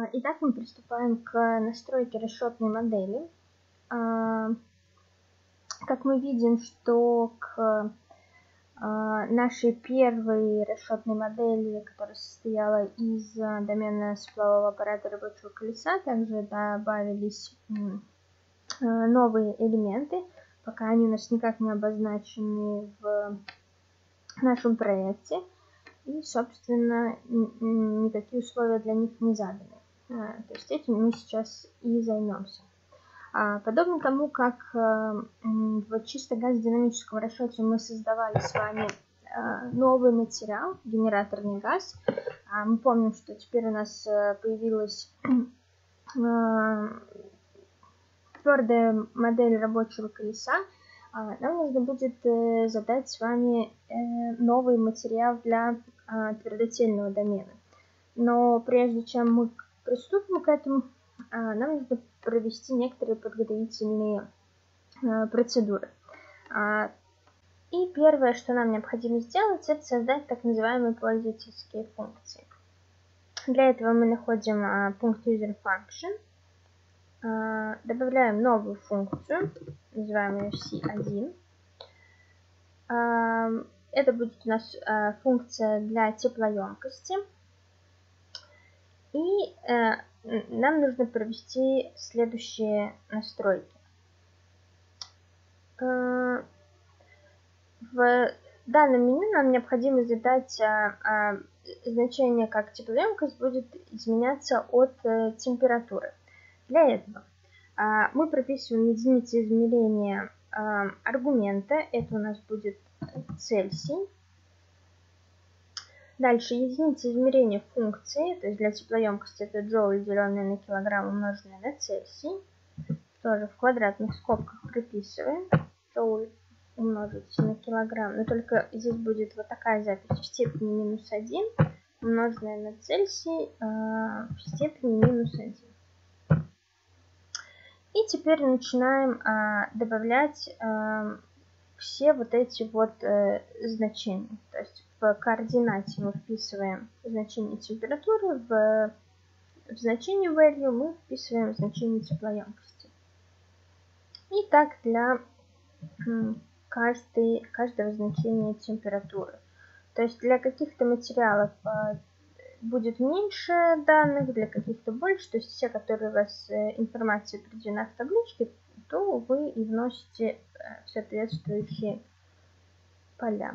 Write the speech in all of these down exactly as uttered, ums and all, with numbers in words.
Итак, мы приступаем к настройке расчетной модели. Как мы видим, что к нашей первой расчетной модели, которая состояла из домена светлового аппарата рабочего колеса, также добавились новые элементы, пока они у нас никак не обозначены в нашем проекте. И, собственно, никакие условия для них не заданы. То есть этим мы сейчас и займемся. Подобно тому, как в чисто газодинамическом расчете мы создавали с вами новый материал, генераторный газ, мы помним, что теперь у нас появилась твердая модель рабочего колеса. Нам нужно будет задать с вами новый материал для твердотельного домена. Но прежде чем мы приступим к этому, нам нужно провести некоторые подготовительные процедуры. И первое, что нам необходимо сделать, это создать так называемые пользовательские функции. Для этого мы находим пункт user function, добавляем новую функцию, называем ее си один. Это будет у нас функция для теплоемкости. И нам нужно провести следующие настройки. В данном меню нам необходимо задать значение, как теплоемкость будет изменяться от температуры. Для этого мы прописываем единицы измерения аргумента, это у нас будет Цельсий. Дальше единица измерения функции, то есть для теплоемкости это джоуль, деленное на килограмм, умноженное на Цельсий. Тоже в квадратных скобках прописываем. Джоуль умножить на килограмм, но только здесь будет вот такая запись в степени минус один, умноженное на Цельсий в степени минус один. И теперь начинаем добавлять все вот эти вот э, значения. То есть в координате мы вписываем значение температуры, в, в значение value мы вписываем значение теплоемкости. И так для м, каждой, каждого значения температуры. То есть для каких-то материалов э, будет меньше данных, для каких-то больше. То есть все, которые у вас э, информация определена в табличке, то вы и вносите в соответствующие поля.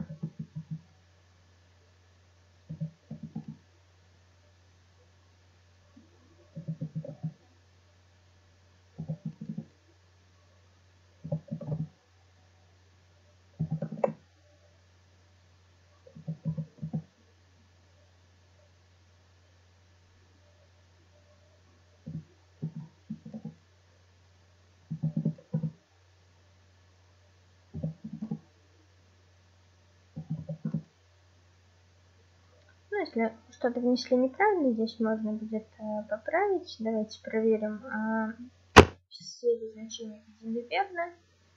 Ну, если что-то внесли неправильно, здесь можно будет э, поправить. Давайте проверим, э, все ли значения введены верно.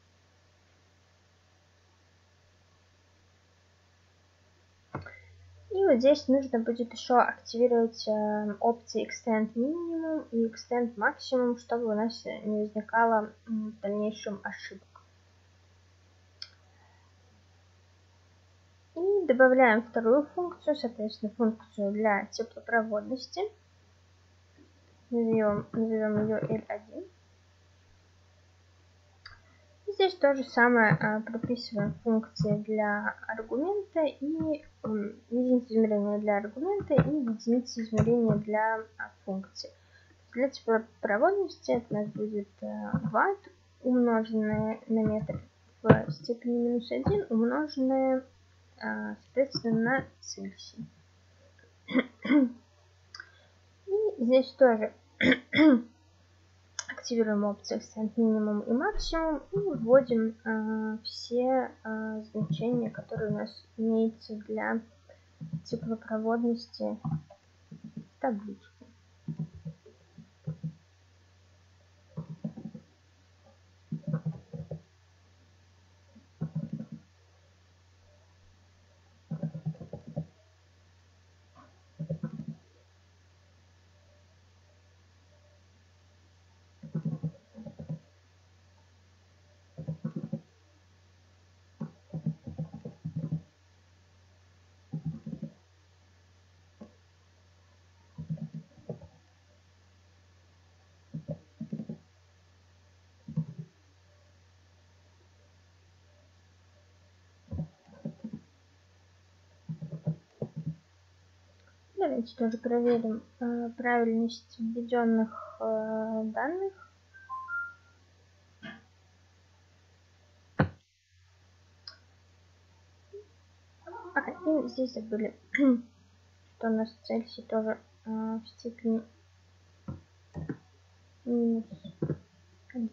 И вот здесь нужно будет еще активировать э, опции Extend Minimum и Extend Maximum, чтобы у нас не возникало э, в дальнейшем ошибок. И добавляем вторую функцию, соответственно, функцию для теплопроводности. Назовем, назовем ее эл один. И здесь то же самое а, прописываем функции для аргумента и м, единицы измерения для аргумента и единицы измерения для а, функции. Для теплопроводности это у нас будет а, ватт, умноженное на метр в степени минус один, умноженное соответственно на Цельсий. И здесь тоже активируем опции Extend Minimum и Maximum и вводим э, все э, значения, которые у нас имеются для теплопроводности в табличке. Давайте тоже проверим э, правильность введенных э, данных. А, и здесь забыли, что у нас Цельсий тоже э, в степени минус один.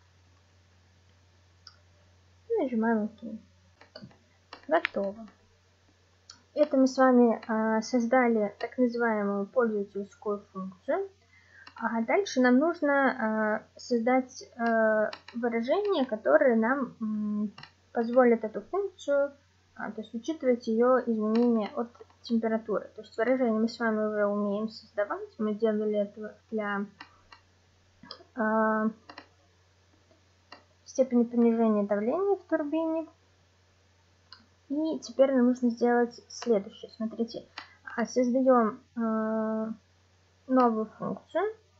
Нажимаем ОК. Готово. Это мы с вами э, создали так называемую пользовательскую функцию. А дальше нам нужно э, создать э, выражение, которое нам м, позволит эту функцию, а, то есть учитывать ее изменения от температуры. То есть выражение мы с вами уже умеем создавать. Мы делали это для э, степени понижения давления в турбине. И теперь нам нужно сделать следующее. Смотрите, создаем э, новую функцию.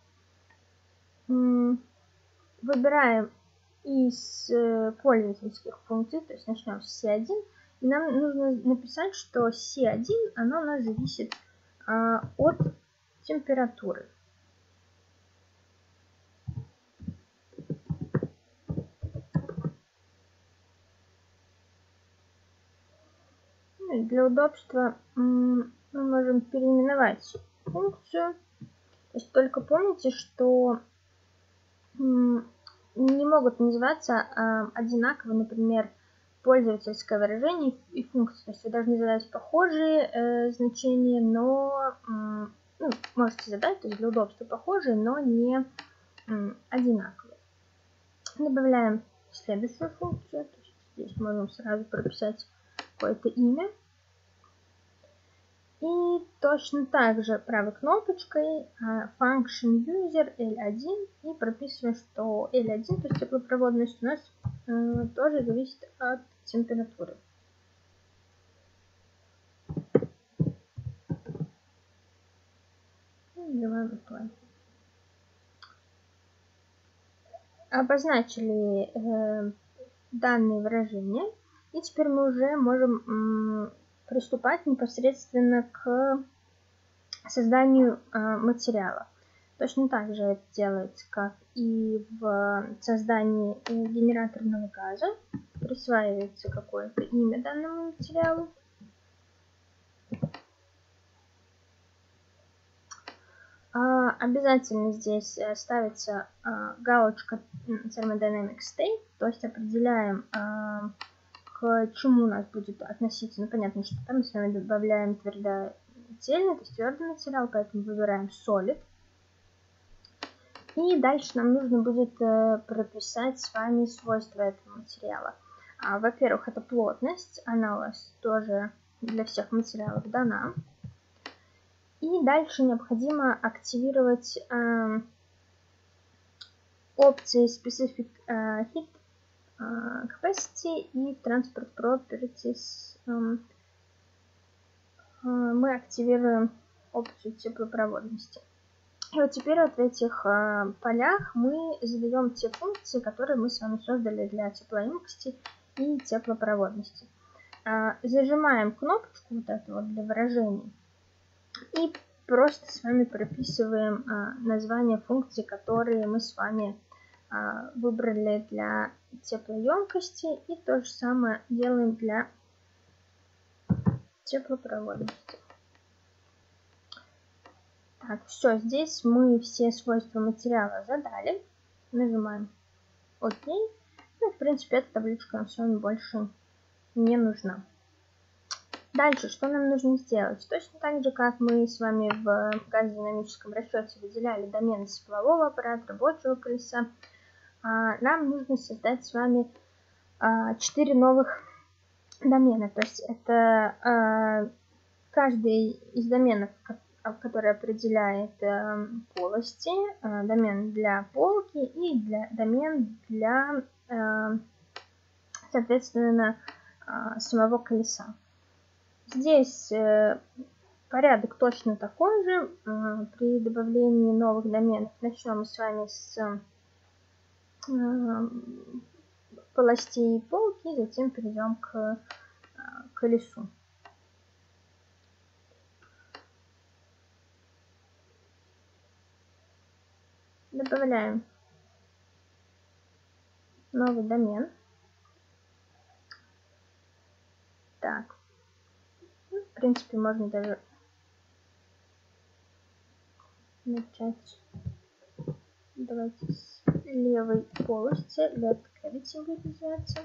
Выбираем из пользовательских функций, то есть начнем с си один, и нам нужно написать, что си один, оно у нас зависит а, от температуры. Ну, для удобства мы можем переименовать функцию. То есть только помните, что не могут называться э, одинаково, например, пользовательское выражение и функция. То есть вы должны задать похожие э, значения, но э, ну, можете задать, то есть для удобства похожие, но не э, одинаковые. Добавляем следующую функцию. То есть здесь можем сразу прописать какое-то имя. И точно так же правой кнопочкой function user эл один и прописываем, что эл один, то есть теплопроводность, у нас э, тоже зависит от температуры. Обозначили э, данные выражения, и теперь мы уже можем приступать непосредственно к созданию э, материала. Точно так же это делается, как и в создании э, генераторного газа. Присваивается какое-то имя данному материалу. А, обязательно здесь ставится а, галочка Thermodynamic State, то есть определяем, а, к чему у нас будет относиться. Ну, понятно, что там мы с вами добавляем твердотельный, то есть твердый материал, поэтому выбираем Solid. И дальше нам нужно будет э, прописать с вами свойства этого материала. А, во-первых, это плотность, она у вас тоже для всех материалов дана. И дальше необходимо активировать э, опции Specific э, Heat э, Capacity и Transport Properties. Э, э, мы активируем опцию теплопроводности. И вот теперь вот в этих э, полях мы задаем те функции, которые мы с вами создали для теплоемкости и теплопроводности. Э, зажимаем кнопочку вот эту вот для выражений и просто с вами прописываем э, название функций, которые мы с вами э, выбрали для теплоемкости, и то же самое делаем для теплопроводности. Так, все, здесь мы все свойства материала задали. Нажимаем ОК. Ну, в принципе, эта табличка нам с вами больше не нужна. Дальше, что нам нужно сделать? Точно так же, как мы с вами в газодинамическом расчете выделяли домены теплового аппарата, рабочего колеса, нам нужно создать с вами четыре новых домена. То есть это каждый из доменов, который определяет э, полости, э, домен для полки и для, домен для, э, соответственно, э, самого колеса. Здесь э, порядок точно такой же. Э, при добавлении новых доменов начнем мы с вами с э, полостей и полки, затем перейдем к э, колесу. Добавляем новый домен. Так, ну, в принципе, можно даже начать. Давайте с левой полости, left cavity будет называться.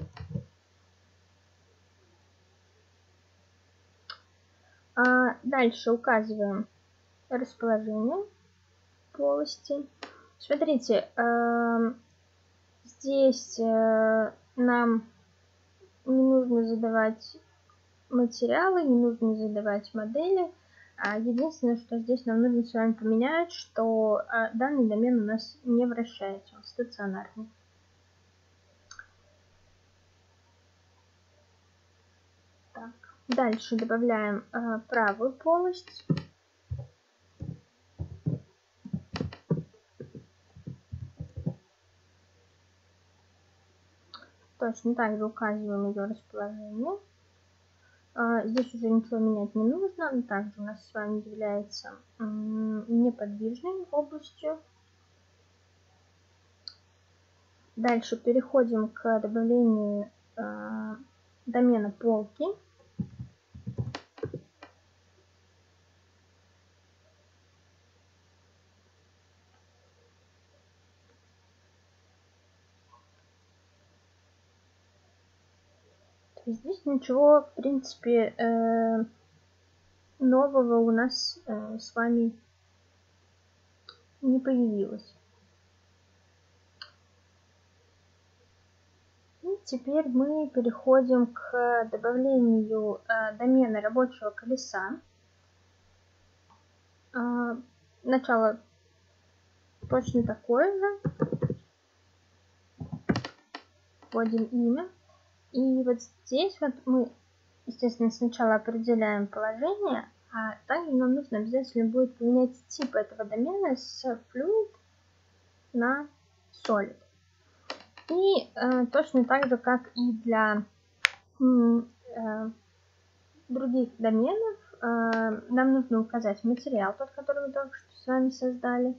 А дальше указываем расположение полости. Смотрите, э, здесь э, нам не нужно задавать материалы, не нужно задавать модели. А единственное, что здесь нам нужно с вами поменять, что э, данный домен у нас не вращается, он стационарный. Так. Дальше добавляем э, правую полость. Точно так же указываем ее расположение. Э, здесь уже ничего менять не нужно. Он также у нас с вами является э, неподвижной областью. Дальше переходим к добавлению э, домена полки. Здесь ничего, в принципе, э, нового у нас э, с вами не появилось. И теперь мы переходим к добавлению э, домена рабочего колеса. Э, начало точно такое же. Вводим имя. И вот здесь вот мы, естественно, сначала определяем положение, а также нам нужно обязательно будет поменять тип этого домена с fluid на solid. И э, точно так же, как и для э, других доменов, э, нам нужно указать материал, тот, который мы только что с вами создали.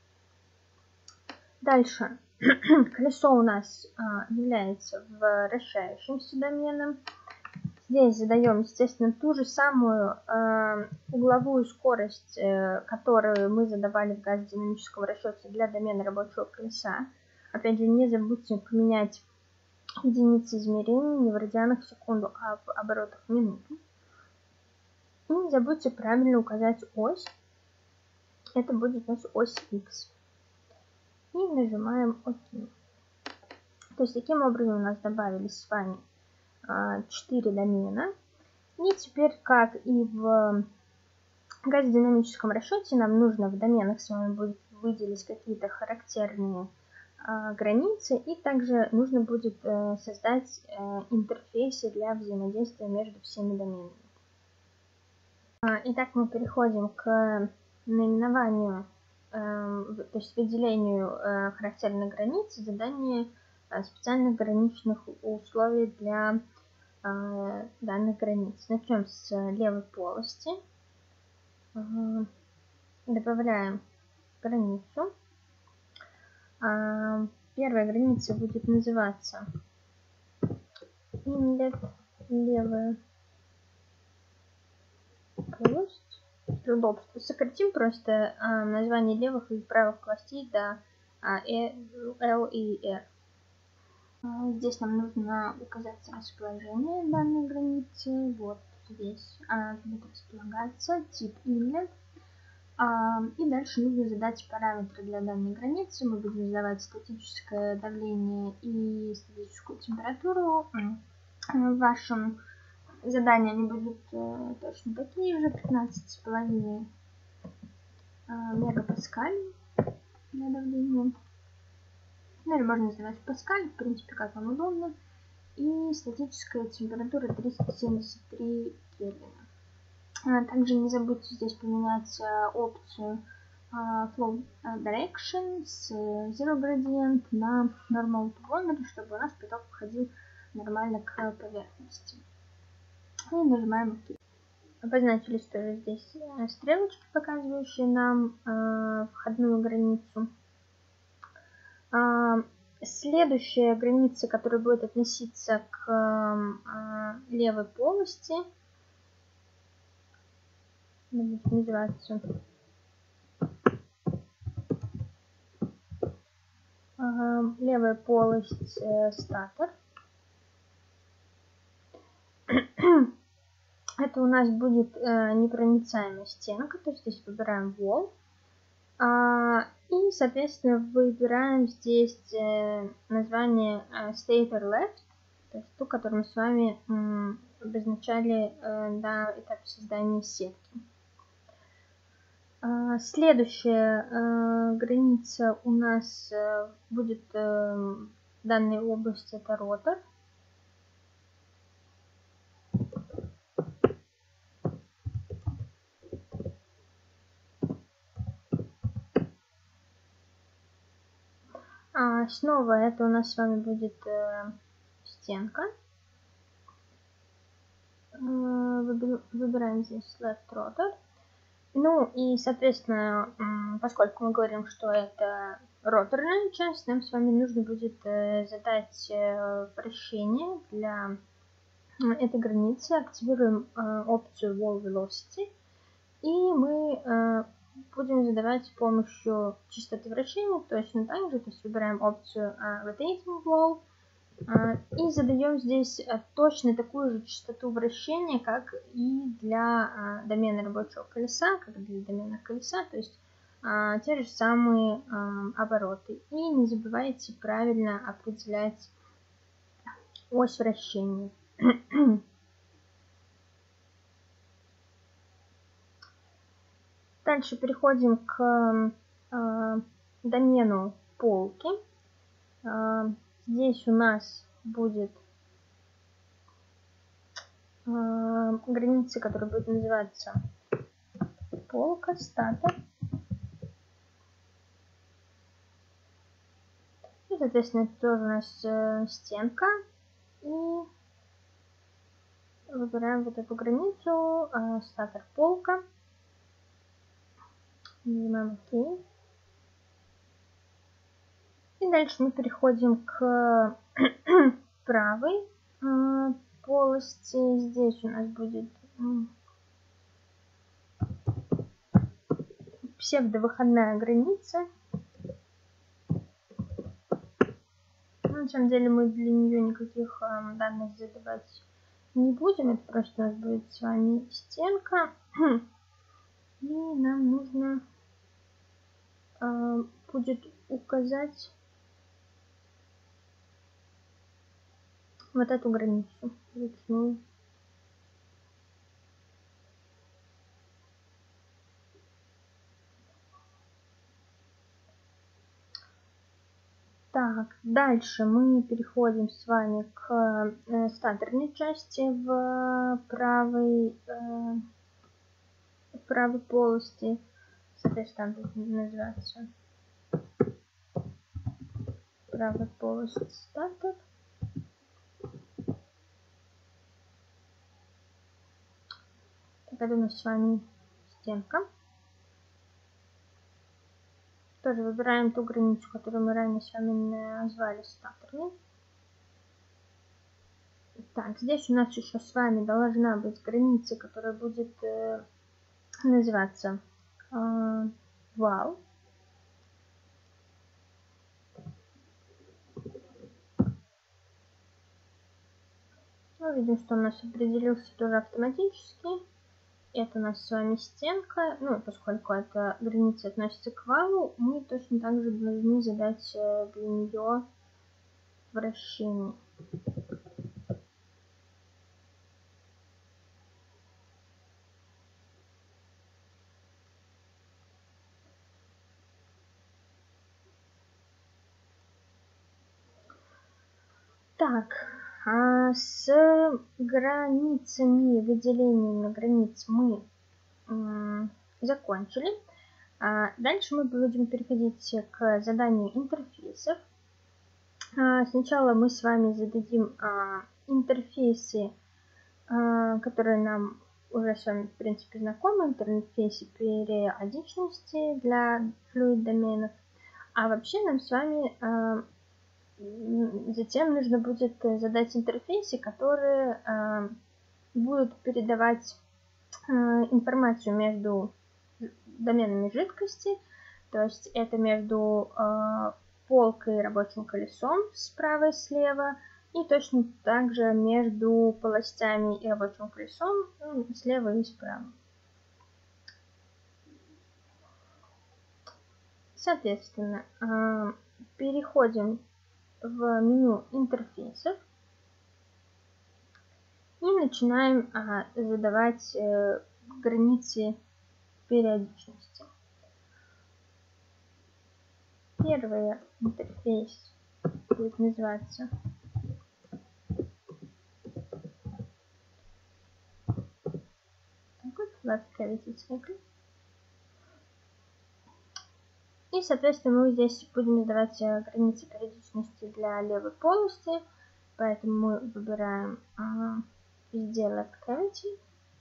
Дальше. Колесо у нас э, является вращающимся доменом. Здесь задаем, естественно, ту же самую э, угловую скорость, э, которую мы задавали в газодинамическом расчете для домена рабочего колеса. Опять же, не забудьте поменять единицы измерения не в радианах в секунду, а в оборотах в минуту. И не забудьте правильно указать ось. Это будет у нас ось X. И нажимаем ОК. То есть таким образом у нас добавились с вами четыре домена. И теперь, как и в газодинамическом расчете, нам нужно в доменах с вами будет выделить какие-то характерные а, границы, и также нужно будет а, создать а, интерфейсы для взаимодействия между всеми доменами. А, итак, мы переходим к наименованию, а, то есть выделению а, характерных границ, задание а, специальных граничных условий для а, данных границ. Начнем с левой полости. Добавляем границу. Первая граница будет называться inlet, левая полость. Для удобства сократим просто название левых и правых полостей до L и R. Здесь нам нужно указать расположение данной границы. Вот здесь она будет располагаться, тип inlet. И дальше нужно задать параметры для данной границы. Мы будем задавать статическое давление и статическую температуру. В вашем задании они будут точно такие же, пятнадцать с половиной мегапаскаль для давления. Ну или можно задавать в паскаль, в принципе, как вам удобно. И статическая температура триста семьдесят три Кельвина. Также не забудьте здесь поменять опцию Flow Direction с Zero Gradient на Normal to Volume, чтобы у нас поток входил нормально к поверхности. И нажимаем ОК. Обозначились тоже здесь стрелочки, показывающие нам входную границу. Следующая граница, которая будет относиться к э, левой полости, будет называться э, левая полость э, статор. Это у нас будет э, непроницаемая стенка, то есть здесь выбираем wall. А, и, соответственно, выбираем здесь э, название э, stator left, то есть ту, которую мы с вами м, обозначали э, на этапе создания сетки. А, следующая э, граница у нас э, будет э, в данной области, это ротор. А, снова это у нас с вами будет э, стенка. Э, выбираем здесь left rotor. Ну и, соответственно, поскольку мы говорим, что это роторная часть, нам с вами нужно будет э, задать э, вращение для этой границы. Активируем э, опцию Wall Velocity. И мы э, будем задавать с помощью частоты вращения точно так же. То есть выбираем опцию э, Rotating Wall. И задаем здесь точно такую же частоту вращения, как и для домена рабочего колеса, как и для домена колеса, то есть те же самые обороты. И не забывайте правильно определять ось вращения. Дальше переходим к домену полки. Здесь у нас будет э, граница, которая будет называться полка, статор. И, соответственно, это тоже у нас э, стенка. И выбираем вот эту границу, э, статор, полка. Нажимаем ОК. И дальше мы переходим к правой э, полости. Здесь у нас будет э, псевдовыходная граница. На самом деле мы для нее никаких э, данных задавать не будем. Это просто у нас будет с вами стенка. И нам нужно э, будет указать вот эту границу ручную. Так, дальше мы переходим с вами к э, статорной части в правой, э, в правой полости. Соответственно, там будет называться правая полость статор. Это у нас с вами стенка. Тоже выбираем ту границу, которую мы ранее с вами назвали статорной. Так, здесь у нас еще с вами должна быть граница, которая будет э, называться э, вал. Мы видим, что у нас определился тоже автоматически. Это у нас с вами стенка. Ну, поскольку эта граница относится к валу, мы точно так же должны задать для нее вращение. Так, а с границами, выделениями границ мы м, закончили. А дальше мы будем переходить к заданию интерфейсов. А, сначала мы с вами зададим а, интерфейсы, а, которые нам уже с вами в принципе знакомы, интерфейсы периодичности для fluid доменов. А вообще нам с вами а, затем нужно будет задать интерфейсы, которые э, будут передавать э, информацию между доменами жидкости, то есть это между э, полкой и рабочим колесом справа и слева, и точно так же между полостями и рабочим колесом ну, слева и справа. Соответственно, э, переходим в меню интерфейсов и начинаем а, задавать э, границы периодичности. Первый интерфейс будет называться так вот, Web Cavity Cycle. И, соответственно, мы здесь будем задавать границы периодичности для левой полости, поэтому мы выбираем а, везде Web Cavity.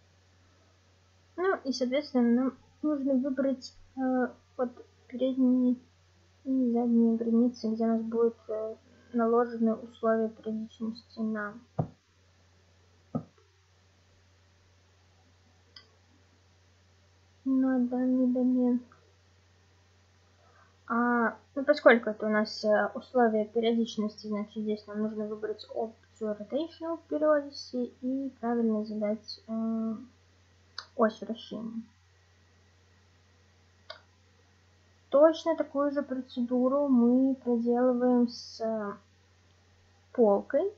Ну и, соответственно, нам нужно выбрать а, вот передние и задние границы, где у нас будут а, наложены условия периодичности на на данный домен. А, ну, поскольку это у нас условия периодичности, значит, здесь нам нужно выбрать опцию Rotational Periodicity и правильно задать э, ось вращения. Точно такую же процедуру мы проделываем с полкой.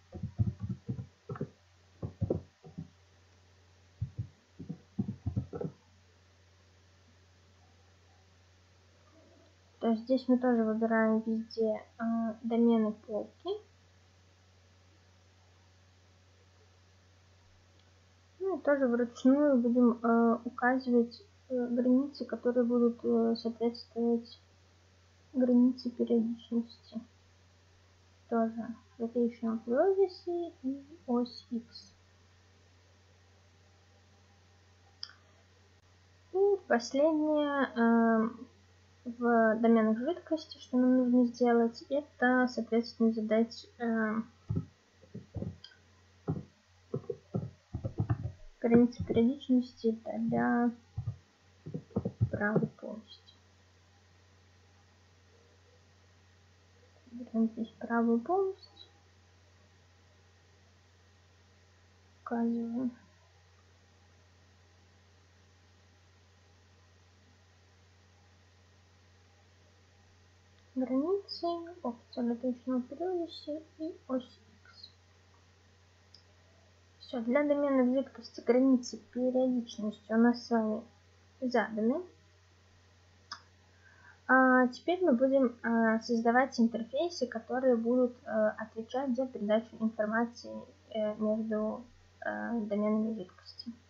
То есть здесь мы тоже выбираем везде э, домены полки. Ну и тоже вручную будем э, указывать э, границы, которые будут э, соответствовать границе периодичности. Тоже Rotational Periodicity и ось X. И последнее э, в доменах жидкости, что нам нужно сделать, это, соответственно, задать э, границы периодичности для правой полости. Берем здесь правую полость, указываем границы, опция Rotational Periodicity и ось X. Все, для доменов жидкости границы периодичности у нас с вами заданы. А теперь мы будем а, создавать интерфейсы, которые будут а, отвечать за передачу информации а, между а, доменами жидкости.